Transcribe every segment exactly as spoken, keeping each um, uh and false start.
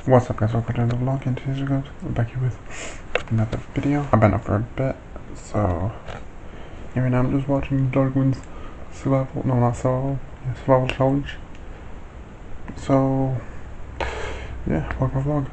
What's up guys, welcome to the vlog, and today's video, I'm back here with another video. I've been up for a bit, so yeah, right now I'm just watching Darkwind's survival, no not survival, yeah, survival challenge. So yeah, welcome to the vlog.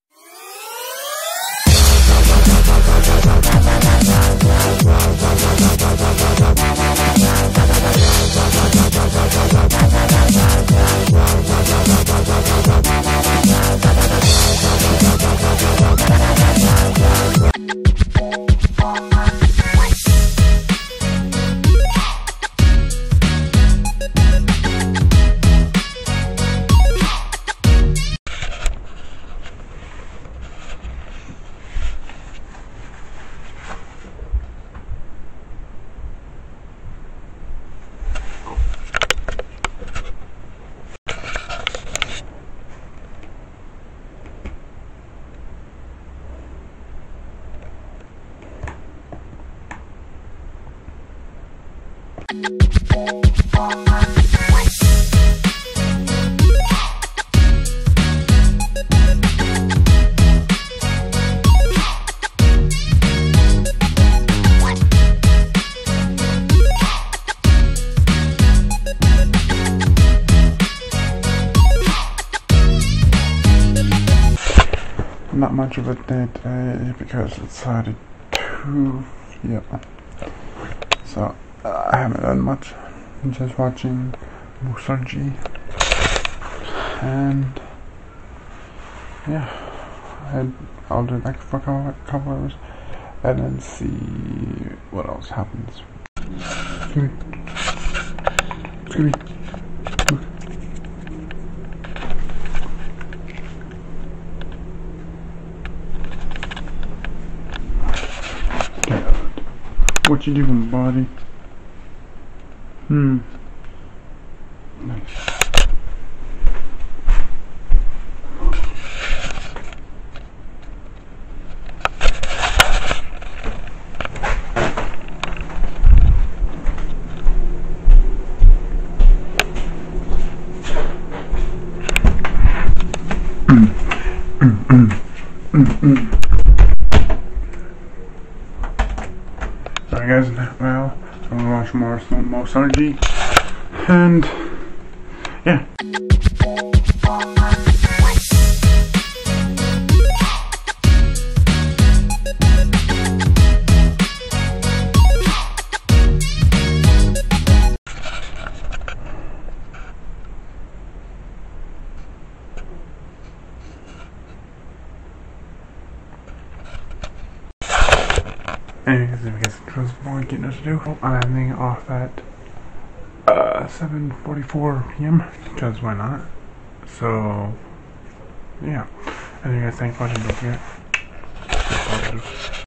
Not much of a day today because it's thirty-two, yeah, so uh, I haven't done much. I'm just watching Musarji, and yeah, I, I'll do that for a couple, couple hours and then see what else happens. Excuse me. Excuse me. What you doing, buddy? Hmm. Nice. Mm. Mm, mm, mm, mm. Alright guys, well, I'm gonna watch more Musarji, and yeah. Anyways, I guess it was more getting us to do. I'm ending off at uh, seven forty-four p m because why not? So yeah. Anyway, guys, thanks for watching. Don't forget.